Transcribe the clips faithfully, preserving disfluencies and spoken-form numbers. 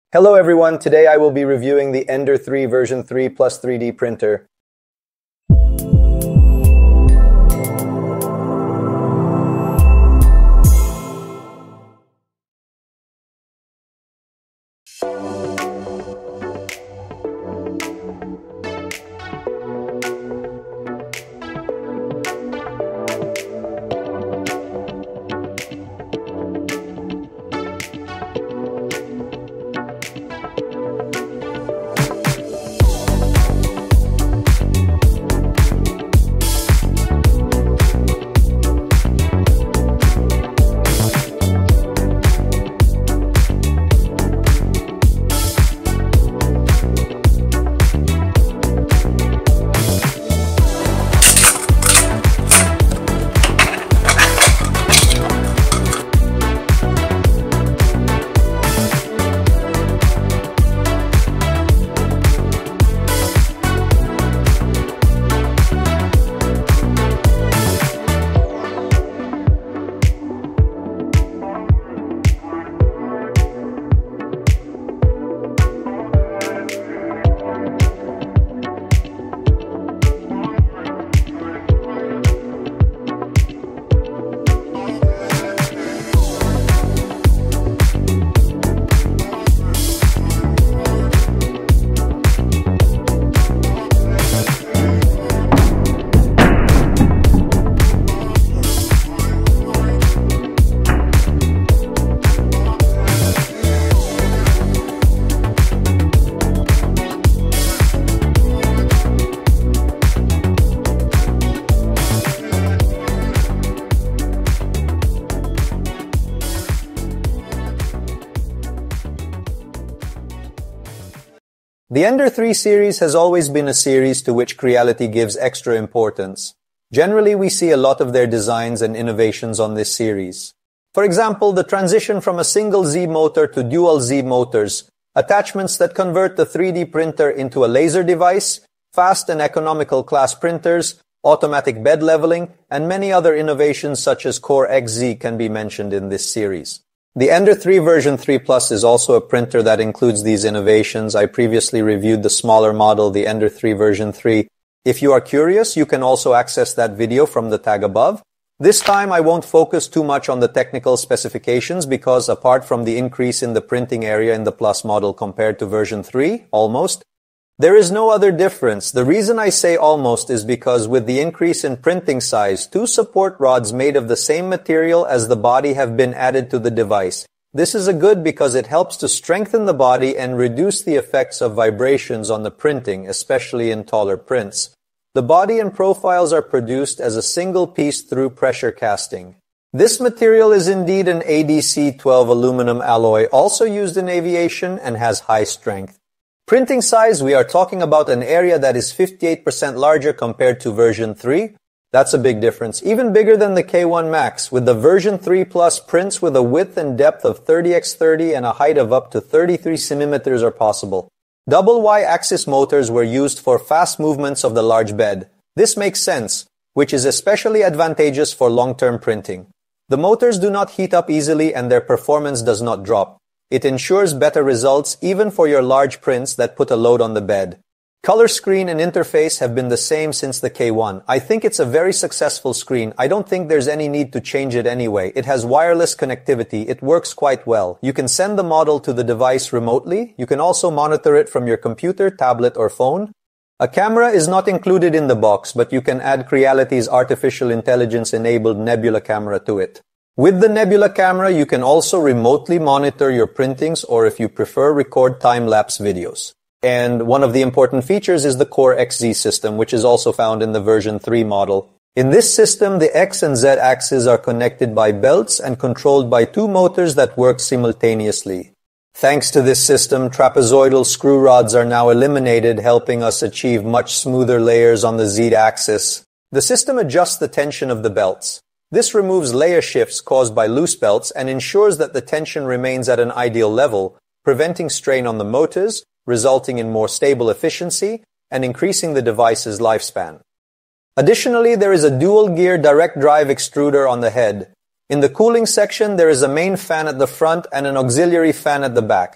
Hello everyone, today I will be reviewing the Ender three version three Plus three D printer. The Ender three series has always been a series to which Creality gives extra importance. Generally, we see a lot of their designs and innovations on this series. For example, the transition from a single Z motor to dual Z motors, attachments that convert the three D printer into a laser device, fast and economical class printers, automatic bed leveling, and many other innovations such as Core X Z can be mentioned in this series. The Ender three version three Plus is also a printer that includes these innovations. I previously reviewed the smaller model, the Ender three version three. If you are curious, you can also access that video from the tag above. This time I won't focus too much on the technical specifications because apart from the increase in the printing area in the Plus model compared to version three, almost, there is no other difference. The reason I say almost is because with the increase in printing size, two support rods made of the same material as the body have been added to the device. This is a good because it helps to strengthen the body and reduce the effects of vibrations on the printing, especially in taller prints. The body and profiles are produced as a single piece through pressure casting. This material is indeed an A D C twelve aluminum alloy, also used in aviation and has high strength. Printing size, we are talking about an area that is fifty-eight percent larger compared to version three. That's a big difference, even bigger than the K one Max, with the version three Plus prints with a width and depth of thirty by thirty and a height of up to thirty-three centimeters are possible. Double Y-axis motors were used for fast movements of the large bed. This makes sense, which is especially advantageous for long-term printing. The motors do not heat up easily and their performance does not drop. It ensures better results even for your large prints that put a load on the bed. Color screen and interface have been the same since the K one. I think it's a very successful screen. I don't think there's any need to change it anyway. It has wireless connectivity. It works quite well. You can send the model to the device remotely. You can also monitor it from your computer, tablet, or phone. A camera is not included in the box, but you can add Creality's artificial intelligence-enabled Nebula camera to it. With the Nebula camera, you can also remotely monitor your printings or, if you prefer, record time-lapse videos. And one of the important features is the Core X Z system, which is also found in the version three model. In this system, the X and Z axes are connected by belts and controlled by two motors that work simultaneously. Thanks to this system, trapezoidal screw rods are now eliminated, helping us achieve much smoother layers on the Z axis. The system adjusts the tension of the belts. This removes layer shifts caused by loose belts and ensures that the tension remains at an ideal level, preventing strain on the motors, resulting in more stable efficiency and increasing the device's lifespan. Additionally, there is a dual-gear direct drive extruder on the head. In the cooling section, there is a main fan at the front and an auxiliary fan at the back.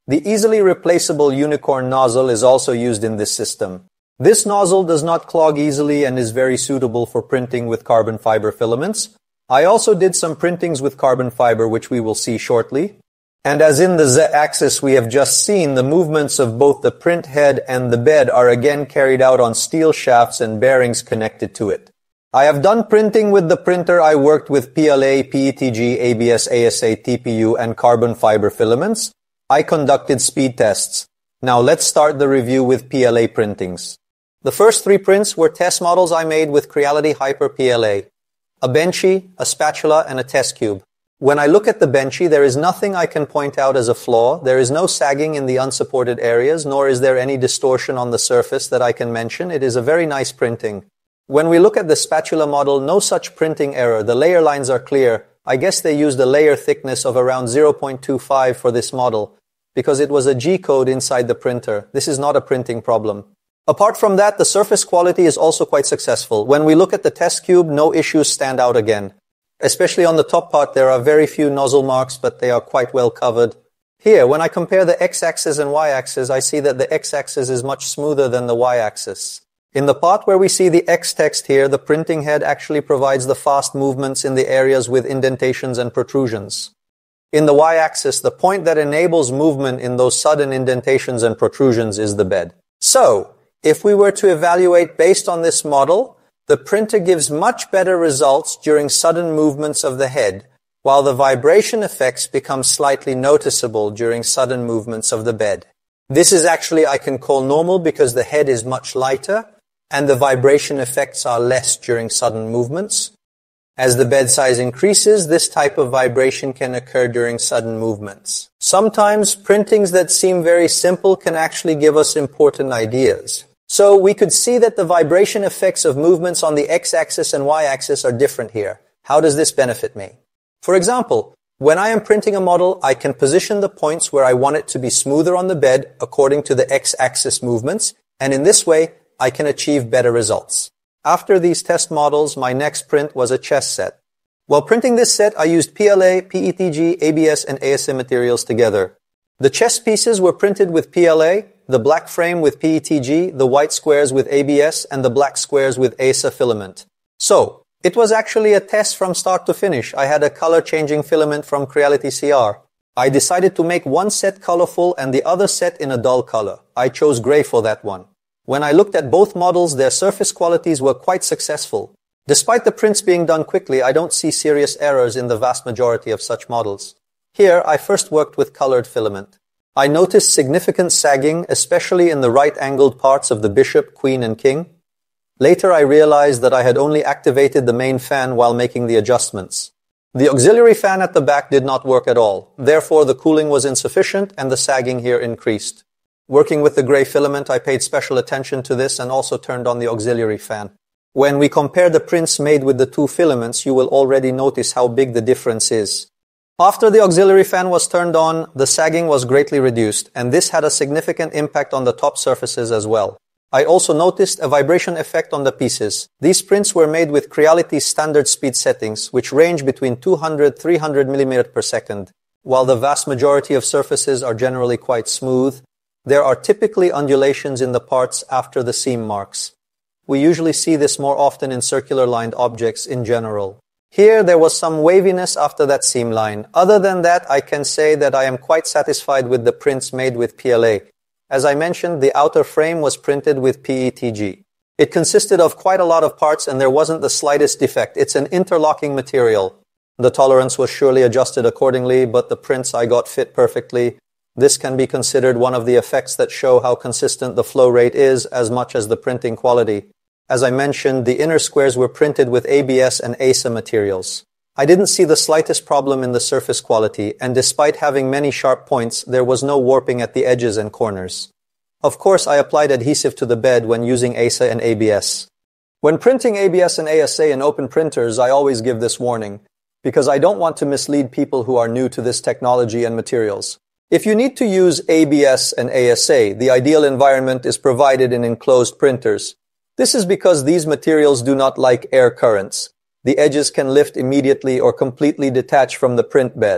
The easily replaceable unicorn nozzle is also used in this system. This nozzle does not clog easily and is very suitable for printing with carbon fiber filaments. I also did some printings with carbon fiber, which we will see shortly. And as in the Z-axis we have just seen, the movements of both the print head and the bed are again carried out on steel shafts and bearings connected to it. I have done printing with the printer. I worked with P L A, P E T G, A B S, A S A, T P U, and carbon fiber filaments. I conducted speed tests. Now let's start the review with P L A printings. The first three prints were test models I made with Creality Hyper P L A. A benchy, a spatula, and a test cube. When I look at the benchy, there is nothing I can point out as a flaw. There is no sagging in the unsupported areas, nor is there any distortion on the surface that I can mention. It is a very nice printing. When we look at the spatula model, no such printing error. The layer lines are clear. I guess they used a layer thickness of around zero point two five for this model, because it was a G code inside the printer. This is not a printing problem. Apart from that, the surface quality is also quite successful. When we look at the test cube, no issues stand out again. Especially on the top part, there are very few nozzle marks, but they are quite well covered. Here, when I compare the x-axis and y-axis, I see that the x-axis is much smoother than the y-axis. In the part where we see the X text here, the printing head actually provides the fast movements in the areas with indentations and protrusions. In the y-axis, the point that enables movement in those sudden indentations and protrusions is the bed. So, if we were to evaluate based on this model, the printer gives much better results during sudden movements of the head, while the vibration effects become slightly noticeable during sudden movements of the bed. This is actually I can call normal because the head is much lighter and the vibration effects are less during sudden movements. As the bed size increases, this type of vibration can occur during sudden movements. Sometimes printings that seem very simple can actually give us important ideas. So we could see that the vibration effects of movements on the x-axis and y-axis are different here. How does this benefit me? For example, when I am printing a model, I can position the points where I want it to be smoother on the bed according to the x-axis movements, and in this way, I can achieve better results. After these test models, my next print was a chest set. While printing this set, I used P L A, P E T G, A B S, and A S A materials together. The chest pieces were printed with P L A, the black frame with P E T G, the white squares with A B S, and the black squares with A S A filament. So, it was actually a test from start to finish. I had a color-changing filament from Creality C R. I decided to make one set colorful and the other set in a dull color. I chose gray for that one. When I looked at both models, their surface qualities were quite successful. Despite the prints being done quickly, I don't see serious errors in the vast majority of such models. Here, I first worked with colored filament. I noticed significant sagging, especially in the right-angled parts of the bishop, queen, and king. Later, I realized that I had only activated the main fan while making the adjustments. The auxiliary fan at the back did not work at all. Therefore, the cooling was insufficient and the sagging here increased. Working with the gray filament, I paid special attention to this and also turned on the auxiliary fan. When we compare the prints made with the two filaments, you will already notice how big the difference is. After the auxiliary fan was turned on, the sagging was greatly reduced, and this had a significant impact on the top surfaces as well. I also noticed a vibration effect on the pieces. These prints were made with Creality's standard speed settings, which range between two hundred to three hundred millimeters per second. While the vast majority of surfaces are generally quite smooth, there are typically undulations in the parts after the seam marks. We usually see this more often in circular-lined objects in general. Here, there was some waviness after that seam line. Other than that, I can say that I am quite satisfied with the prints made with P L A. As I mentioned, the outer frame was printed with P E T G. It consisted of quite a lot of parts and there wasn't the slightest defect. It's an interlocking material. The tolerance was surely adjusted accordingly, but the prints I got fit perfectly. This can be considered one of the effects that show how consistent the flow rate is as much as the printing quality. As I mentioned, the inner squares were printed with A B S and A S A materials. I didn't see the slightest problem in the surface quality, and despite having many sharp points, there was no warping at the edges and corners. Of course, I applied adhesive to the bed when using A S A and A B S. When printing A B S and A S A in open printers, I always give this warning, because I don't want to mislead people who are new to this technology and materials. If you need to use A B S and A S A, the ideal environment is provided in enclosed printers. This is because these materials do not like air currents. The edges can lift immediately or completely detach from the print bed.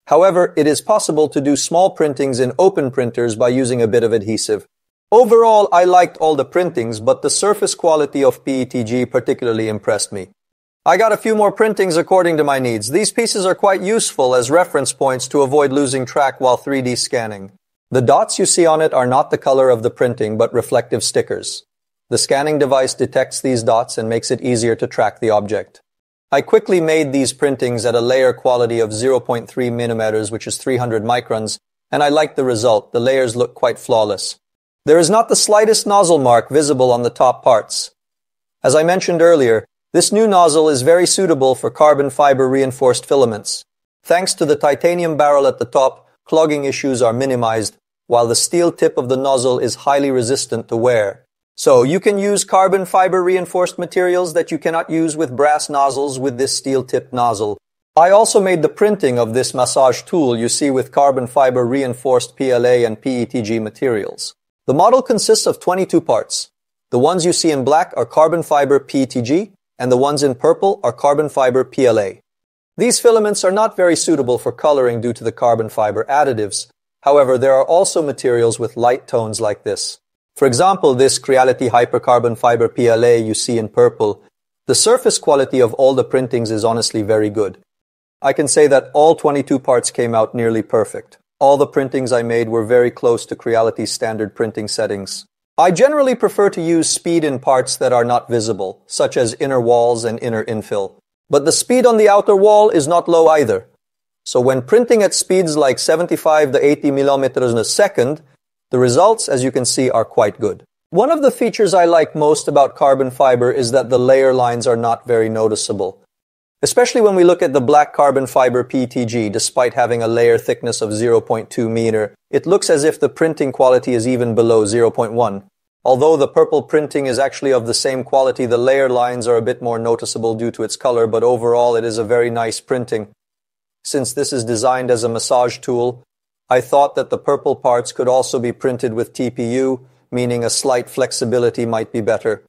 However, it is possible to do small printings in open printers by using a bit of adhesive. Overall, I liked all the printings, but the surface quality of P E T G particularly impressed me. I got a few more printings according to my needs. These pieces are quite useful as reference points to avoid losing track while three D scanning. The dots you see on it are not the color of the printing, but reflective stickers. The scanning device detects these dots and makes it easier to track the object. I quickly made these printings at a layer quality of zero point three millimeters, which is three hundred microns, and I like the result. The layers look quite flawless. There is not the slightest nozzle mark visible on the top parts. As I mentioned earlier, this new nozzle is very suitable for carbon fiber reinforced filaments. Thanks to the titanium barrel at the top, clogging issues are minimized, while the steel tip of the nozzle is highly resistant to wear. So you can use carbon fiber reinforced materials that you cannot use with brass nozzles with this steel tip nozzle. I also made the printing of this massage tool you see with carbon fiber reinforced P L A and P E T G materials. The model consists of twenty-two parts. The ones you see in black are carbon fiber P E T G, and the ones in purple are carbon fiber P L A. These filaments are not very suitable for coloring due to the carbon fiber additives. However, there are also materials with light tones like this. For example, this Creality Hypercarbon Fiber P L A you see in purple. The surface quality of all the printings is honestly very good. I can say that all twenty-two parts came out nearly perfect. All the printings I made were very close to Creality's standard printing settings. I generally prefer to use speed in parts that are not visible, such as inner walls and inner infill. But the speed on the outer wall is not low either. So when printing at speeds like seventy-five to eighty millimeters a second, the results, as you can see, are quite good. One of the features I like most about carbon fiber is that the layer lines are not very noticeable. Especially when we look at the black carbon fiber P E T G, despite having a layer thickness of zero point two millimeters, it looks as if the printing quality is even below zero point one. Although the purple printing is actually of the same quality, the layer lines are a bit more noticeable due to its color, but overall it is a very nice printing. Since this is designed as a massage tool, I thought that the purple parts could also be printed with T P U, meaning a slight flexibility might be better.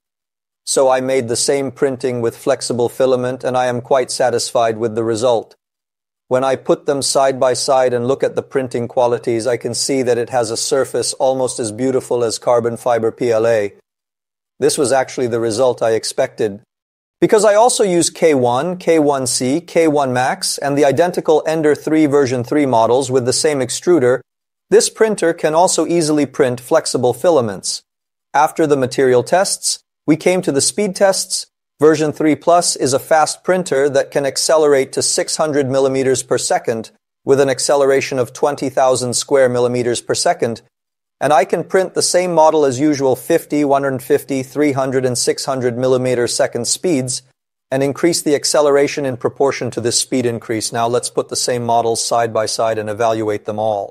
So I made the same printing with flexible filament, and I am quite satisfied with the result. When I put them side by side and look at the printing qualities, I can see that it has a surface almost as beautiful as carbon fiber P L A. This was actually the result I expected. Because I also use K one, K one C, K one Max, and the identical Ender three version three models with the same extruder, this printer can also easily print flexible filaments. After the material tests, we came to the speed tests. Version three Plus is a fast printer that can accelerate to six hundred millimeters per second with an acceleration of twenty thousand square millimeters per second, and I can print the same model as usual fifty, one hundred fifty, three hundred, and six hundred millimeter second speeds and increase the acceleration in proportion to this speed increase. Now let's put the same models side by side and evaluate them all.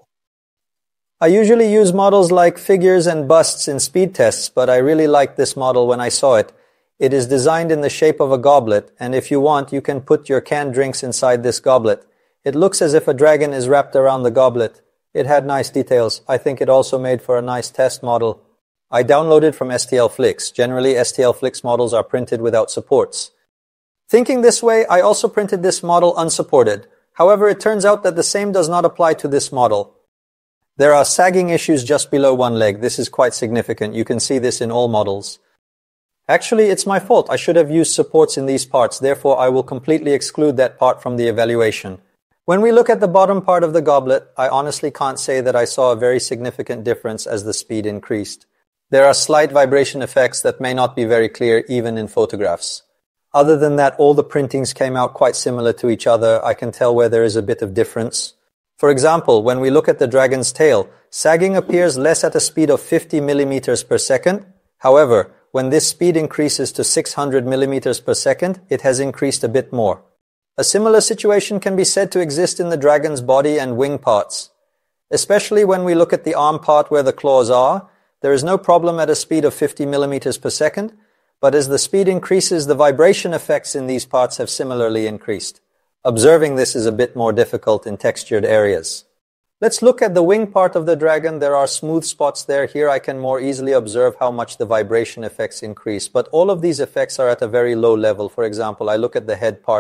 I usually use models like figures and busts in speed tests, but I really liked this model when I saw it. It is designed in the shape of a goblet, and if you want, you can put your canned drinks inside this goblet. It looks as if a dragon is wrapped around the goblet. It had nice details. I think it also made for a nice test model. I downloaded from S T L Flix. Generally, S T L Flix models are printed without supports. Thinking this way, I also printed this model unsupported. However, it turns out that the same does not apply to this model. There are sagging issues just below one leg. This is quite significant. You can see this in all models. Actually, it's my fault. I should have used supports in these parts. Therefore, I will completely exclude that part from the evaluation. When we look at the bottom part of the goblet, I honestly can't say that I saw a very significant difference as the speed increased. There are slight vibration effects that may not be very clear even in photographs. Other than that, all the printings came out quite similar to each other. I can tell where there is a bit of difference. For example, when we look at the dragon's tail, sagging appears less at a speed of fifty millimeters per second. However, when this speed increases to six hundred millimeters per second, it has increased a bit more. A similar situation can be said to exist in the dragon's body and wing parts. Especially when we look at the arm part where the claws are, there is no problem at a speed of fifty millimeters per second, but as the speed increases, the vibration effects in these parts have similarly increased. Observing this is a bit more difficult in textured areas. Let's look at the wing part of the dragon. There are smooth spots there. Here I can more easily observe how much the vibration effects increase, but all of these effects are at a very low level. For example, I look at the head part.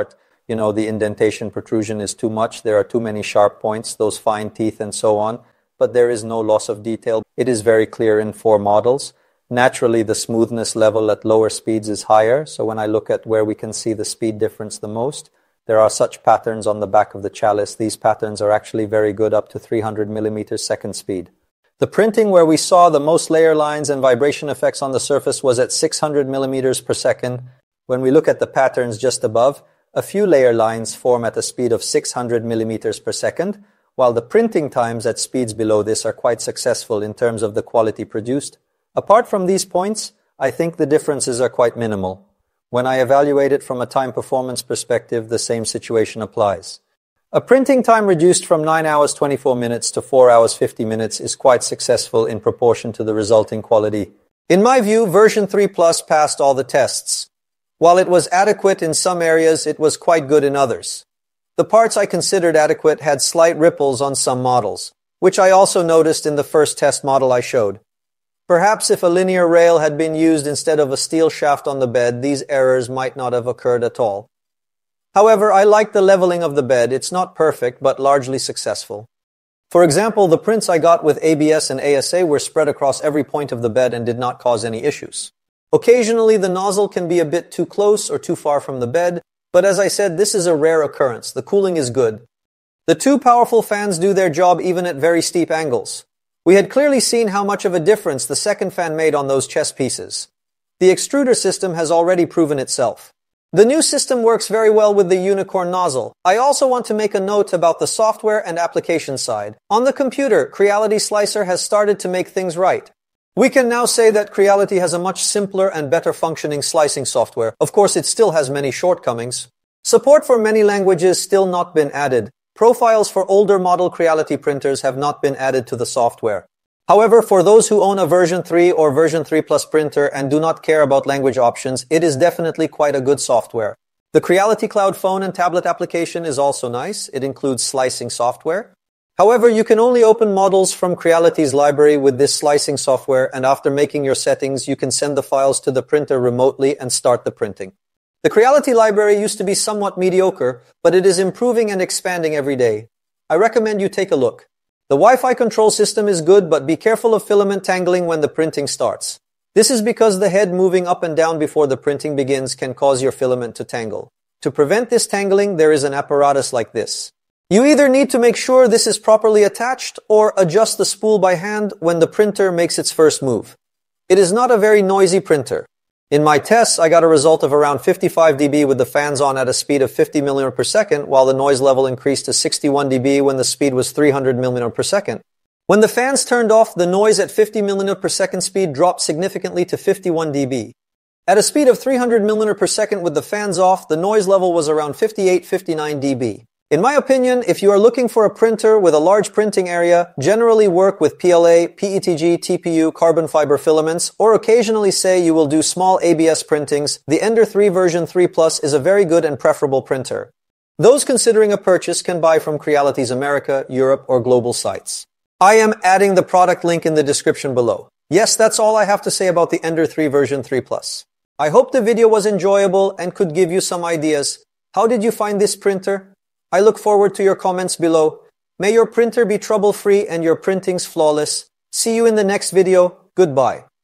you know, the indentation protrusion is too much, there are too many sharp points, those fine teeth and so on, but there is no loss of detail. It is very clear in four models. Naturally, the smoothness level at lower speeds is higher, so when I look at where we can see the speed difference the most, there are such patterns on the back of the chalice. These patterns are actually very good up to three hundred millimeters second speed. The printing where we saw the most layer lines and vibration effects on the surface was at six hundred millimeters per second. When we look at the patterns just above, a few layer lines form at a speed of six hundred millimeters per second, while the printing times at speeds below this are quite successful in terms of the quality produced. Apart from these points, I think the differences are quite minimal. When I evaluate it from a time-performance perspective, the same situation applies. A printing time reduced from nine hours twenty-four minutes to four hours fifty minutes is quite successful in proportion to the resulting quality. In my view, version three Plus passed all the tests. While it was adequate in some areas, it was quite good in others. The parts I considered adequate had slight ripples on some models, which I also noticed in the first test model I showed. Perhaps if a linear rail had been used instead of a steel shaft on the bed, these errors might not have occurred at all. However, I like the leveling of the bed. It's not perfect, but largely successful. For example, the prints I got with A B S and A S A were spread across every point of the bed and did not cause any issues. Occasionally, the nozzle can be a bit too close or too far from the bed, but as I said, this is a rare occurrence. The cooling is good. The two powerful fans do their job even at very steep angles. We had clearly seen how much of a difference the second fan made on those chest pieces. The extruder system has already proven itself. The new system works very well with the unicorn nozzle. I also want to make a note about the software and application side. On the computer, Creality Slicer has started to make things right. We can now say that Creality has a much simpler and better functioning slicing software. Of course, it still has many shortcomings. Support for many languages still not been added. Profiles for older model Creality printers have not been added to the software. However, for those who own a version three or version three Plus printer and do not care about language options, it is definitely quite a good software. The Creality Cloud phone and tablet application is also nice. It includes slicing software. However, you can only open models from Creality's library with this slicing software, and after making your settings, you can send the files to the printer remotely and start the printing. The Creality library used to be somewhat mediocre, but it is improving and expanding every day. I recommend you take a look. The Wi-Fi control system is good, but be careful of filament tangling when the printing starts. This is because the head moving up and down before the printing begins can cause your filament to tangle. To prevent this tangling, there is an apparatus like this. You either need to make sure this is properly attached or adjust the spool by hand when the printer makes its first move. It is not a very noisy printer. In my tests, I got a result of around fifty-five decibels with the fans on at a speed of fifty millimeters per second, while the noise level increased to sixty-one decibels when the speed was three hundred millimeters per second. When the fans turned off, the noise at fifty millimeters per second speed dropped significantly to fifty-one decibels. At a speed of three hundred millimeters per second with the fans off, the noise level was around fifty-eight to fifty-nine decibels. In my opinion, if you are looking for a printer with a large printing area, generally work with P L A, P E T G, T P U, carbon fiber filaments, or occasionally say you will do small A B S printings, the Ender three version three Plus is a very good and preferable printer. Those considering a purchase can buy from Creality's America, Europe, or global sites. I am adding the product link in the description below. Yes, that's all I have to say about the Ender three version three Plus. I hope the video was enjoyable and could give you some ideas. How did you find this printer? I look forward to your comments below. May your printer be trouble-free and your printings flawless. See you in the next video. Goodbye.